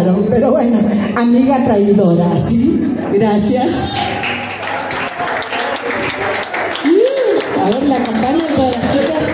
escucharon, pero bueno, amiga traidora, ¿sí? Gracias. A ver, la acompañan todas las chicas.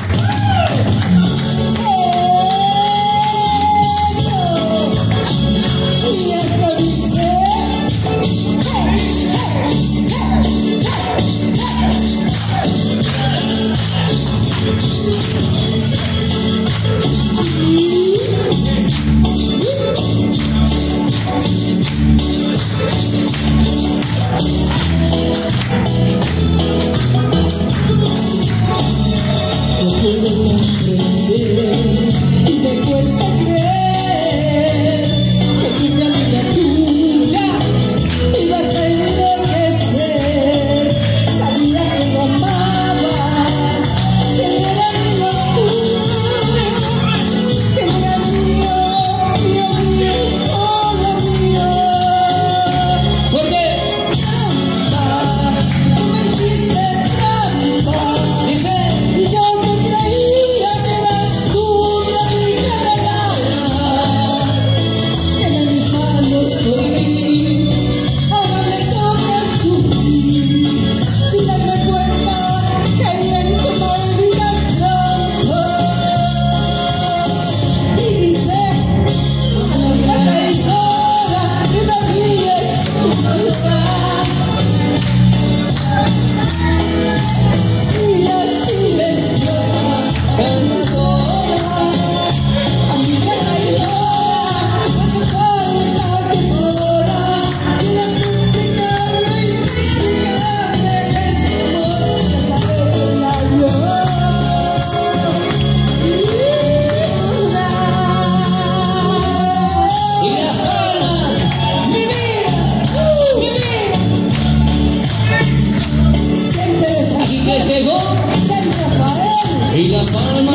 Y la palma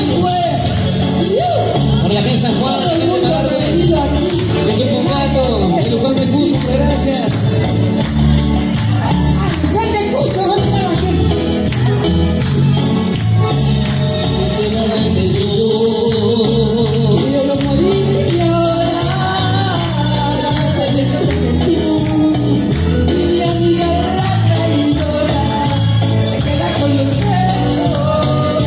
por la San Juan, el equipo Gato, el Juan de Cucho, gracias. Juan de Cucho, ¿dónde estaba aquí? Yo lo morí de llorar, mi amiga la traidora se queda con los besos.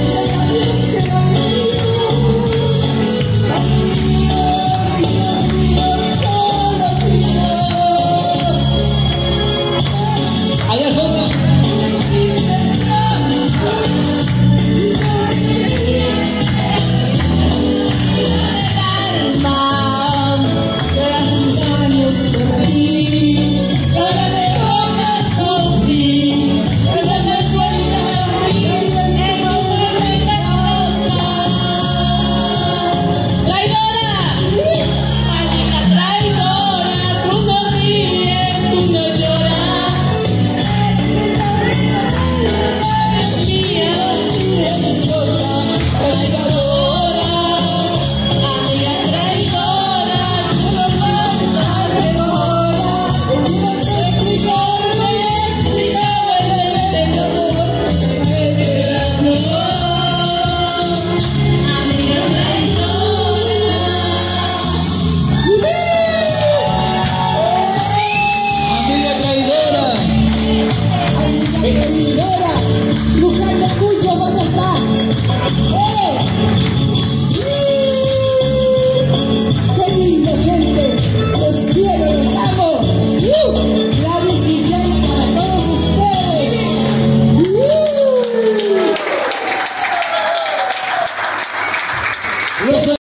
Allá al fondo. Luján de Cuyo, ¿dónde está? ¡Qué lindo, gente! ¡Los quiero, los amo! ¡La bendición para todos ustedes!